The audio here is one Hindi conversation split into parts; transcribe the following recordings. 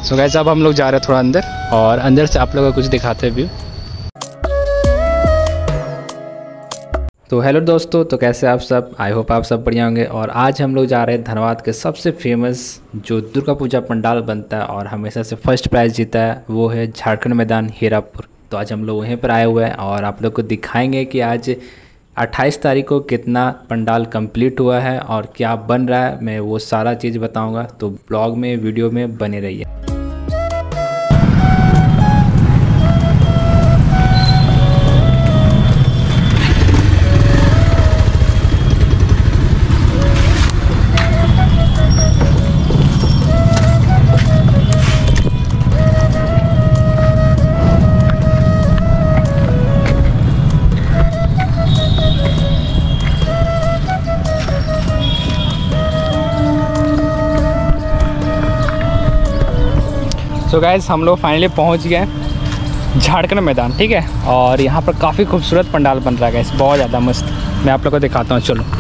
सो गाइस अब हम लोग जा रहे हैं थोड़ा अंदर और अंदर से आप लोगों को कुछ दिखाते हैं व्यू। तो हेलो दोस्तों, तो कैसे आप सब? आई होप आप सब बढ़िया होंगे। और आज हम लोग जा रहे हैं धनबाद के सबसे फेमस जो दुर्गा पूजा पंडाल बनता है और हमेशा से फर्स्ट प्राइज़ जीता है, वो है झारखंड मैदान हीरापुर। तो आज हम लोग वहीं पर आए हुए हैं और आप लोग को दिखाएंगे कि आज 28 तारीख को कितना पंडाल कंप्लीट हुआ है और क्या बन रहा है। मैं वो सारा चीज़ बताऊंगा, तो ब्लॉग में वीडियो में बने रहिए। सो गाइस हम लोग फाइनली पहुंच गए झारखंड मैदान, ठीक है। और यहाँ पर काफ़ी खूबसूरत पंडाल बन रहा है गाइस, बहुत ज़्यादा मस्त। मैं आप लोग को दिखाता हूँ, चलो।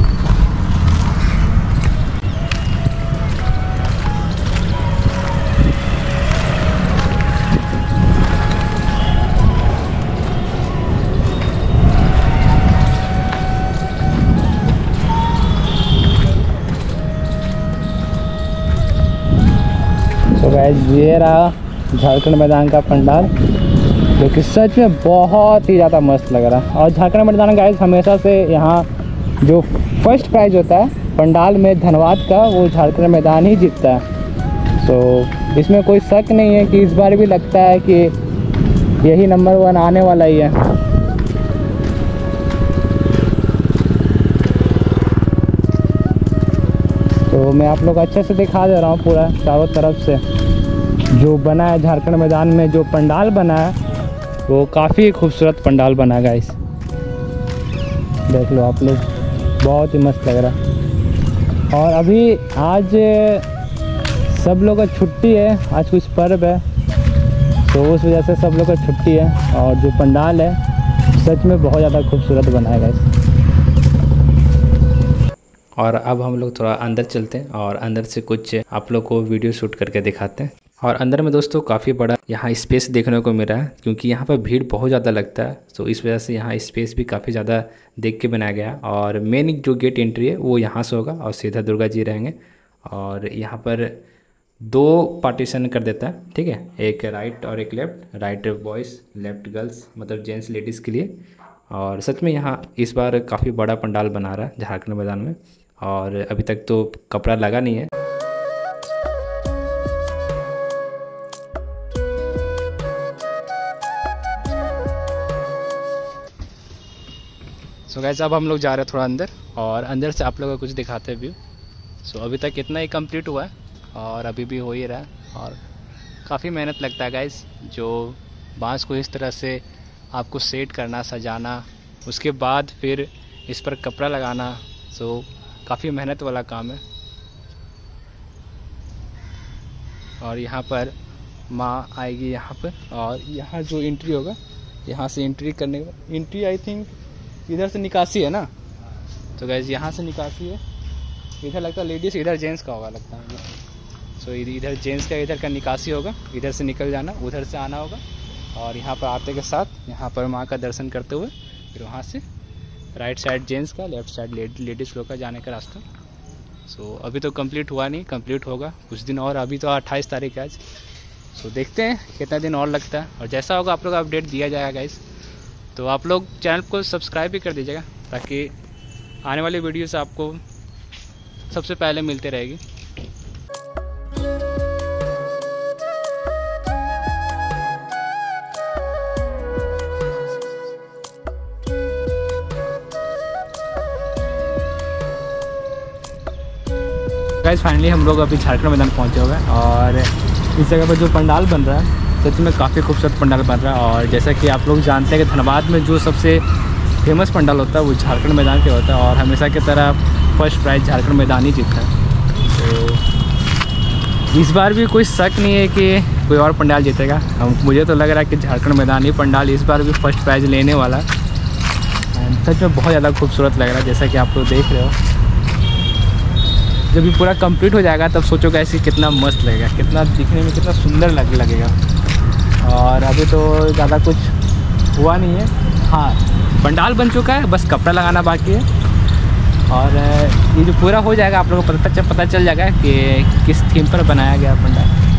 तो गाइस ये रहा झारखंड मैदान का पंडाल, जो कि सच में बहुत ही ज़्यादा मस्त लग रहा है। और झारखंड मैदान गाइस हमेशा से यहाँ जो फर्स्ट प्राइज़ होता है पंडाल में धनबाद का, वो झारखंड मैदान ही जीतता है। तो इसमें कोई शक नहीं है कि इस बार भी लगता है कि यही नंबर 1 आने वाला ही है। तो मैं आप लोग अच्छे से दिखा दे रहा हूँ पूरा चारों तरफ से जो बना है झारखंड मैदान में। जो पंडाल बना है वो काफ़ी खूबसूरत पंडाल बना है गाइस, देख लो आप लोग, बहुत ही मस्त लग रहा है। और अभी आज सब लोग का छुट्टी है, आज कुछ पर्व है, तो उस वजह से सब लोग का छुट्टी है। और जो पंडाल है सच में बहुत ज़्यादा खूबसूरत बना है गाइस। और अब हम लोग थोड़ा अंदर चलते हैं और अंदर से कुछ आप लोग को वीडियो शूट करके दिखाते हैं। और अंदर में दोस्तों काफ़ी बड़ा यहाँ स्पेस देखने को मिल रहा है, क्योंकि यहाँ पर भीड़ बहुत ज़्यादा लगता है, तो इस वजह से यहाँ स्पेस भी काफ़ी ज़्यादा देख के बनाया गया। और मेन जो गेट एंट्री है वो यहाँ से होगा और सीधा दुर्गा जी रहेंगे। और यहाँ पर 2 पार्टीशन कर देता है, ठीक है, एक राइट और एक left. Right boys, left girls, मतलब जेंट्स लेडीज़ के लिए। और सच में यहाँ इस बार काफ़ी बड़ा पंडाल बना रहा है झारखंड मैदान में, और अभी तक तो कपड़ा लगा नहीं है। सो गाइस अब हम लोग जा रहे हैं थोड़ा अंदर और अंदर से आप लोगों को कुछ दिखाते हैं व्यू। सो अभी तक इतना ही कंप्लीट हुआ है और अभी भी हो ही रहा है। और काफ़ी मेहनत लगता है गाइस, जो बांस को इस तरह से आपको सेट करना, सजाना, उसके बाद फिर इस पर कपड़ा लगाना। सो काफ़ी मेहनत वाला काम है। और यहाँ पर माँ आएगी यहाँ पर, और यहाँ जो एंट्री होगा, यहाँ से एंट्री करने के, एंट्री आई थिंक इधर से निकासी है ना। तो गाइस यहाँ से निकासी है, इधर लगता है लेडीज़, इधर जेंट्स का होगा लगता है। सो इधर जेंट्स का, इधर का निकासी होगा, इधर से निकल जाना, उधर से आना होगा। और यहाँ पर आते के साथ यहाँ पर माँ का दर्शन करते हुए फिर वहाँ से राइट साइड जेंट्स का, लेफ्ट साइड लेडीज़ लोग का जाने का रास्ता। सो अभी तो कंप्लीट हुआ नहीं, कंप्लीट होगा कुछ दिन और। अभी तो 28 तारीख है आज। सो देखते हैं कितना दिन और लगता है, और जैसा होगा आप लोग अपडेट दिया जाएगा गाइस। तो आप लोग चैनल को सब्सक्राइब भी कर दीजिएगा, ताकि आने वाली वीडियो से आपको सबसे पहले मिलते रहेगी। गाइस फाइनली हम लोग अभी झारखंड मैदान पहुंचे हुए हैं, और इस जगह पर जो पंडाल बन रहा है सच में काफ़ी खूबसूरत पंडाल बन रहा है। और जैसा कि आप लोग जानते हैं कि धनबाद में जो सबसे फेमस पंडाल होता है वो झारखंड मैदान के होता है, और हमेशा की तरह फर्स्ट प्राइज़ झारखंड मैदान ही जीतता है। तो इस बार भी कोई शक नहीं है कि कोई और पंडाल जीतेगा। मुझे तो लग रहा है कि झारखंड मैदान ही पंडाल इस बार भी फर्स्ट प्राइज़ लेने वाला है। सच में बहुत ज़्यादा खूबसूरत लग रहा है, जैसा कि आप लोग देख रहे हो। जब ये पूरा कंप्लीट हो जाएगा तब सोचो कैसे कितना मस्त लगेगा, कितना दिखने में कितना सुंदर लगेगा। और अभी तो ज़्यादा कुछ हुआ नहीं है। हाँ, पंडाल बन चुका है, बस कपड़ा लगाना बाकी है। और ये जो पूरा हो जाएगा आप लोगों को पता चल जाएगा कि किस थीम पर बनाया गया पंडाल।